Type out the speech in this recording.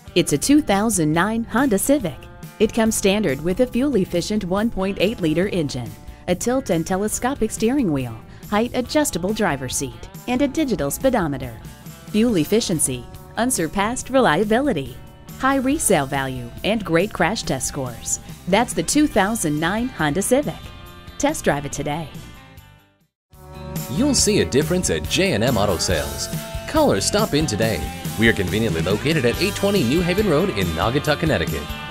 It's a 2009 Honda Civic. It comes standard with a fuel-efficient 1.8-liter engine, a tilt and telescopic steering wheel, height-adjustable driver's seat, and a digital speedometer. Fuel efficiency, unsurpassed reliability, high resale value, and great crash test scores. That's the 2009 Honda Civic. Test drive it today. You'll see a difference at J M Auto Sales. Call or stop in today. We are conveniently located at 820 New Haven Road in Naugatuck, Connecticut.